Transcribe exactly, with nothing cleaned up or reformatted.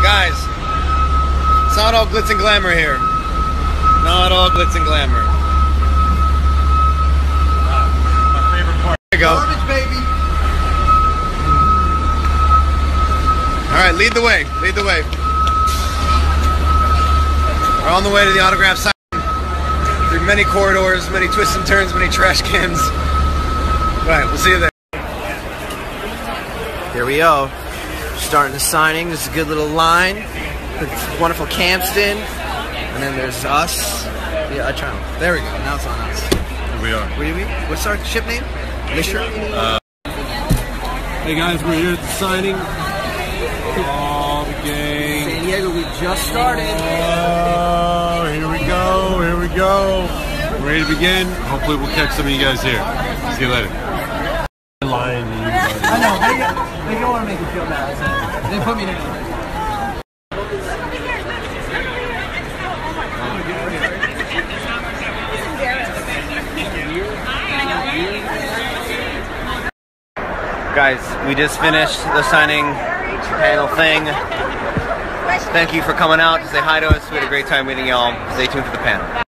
Guys, it's not all glitz and glamour here. Not all glitz and glamour. My favorite part. There you go. Garbage, baby. All right, lead the way. Lead the way. We're on the way to the autograph signing. Through many corridors, many twists and turns, many trash cans. All right, we'll see you there. Here we go. Starting the signing. This is a good little line. It's wonderful Campston. And then there's us. Yeah, I try. There we go. Now it's on us. Here we are. What do you mean? What's our ship name? Mission? Uh, hey guys, we're here at the signing. Oh, the game. San Diego, we just started. Oh, here we go. Here we go. Ready to begin. Hopefully we'll catch some of you guys here. See you later. Lying to you. I know, they, they don't want to make me feel bad. So they put me down. Guys, we just finished the signing panel thing. Thank you for coming out to say hi to us. We had a great time meeting y'all. Stay tuned for the panel.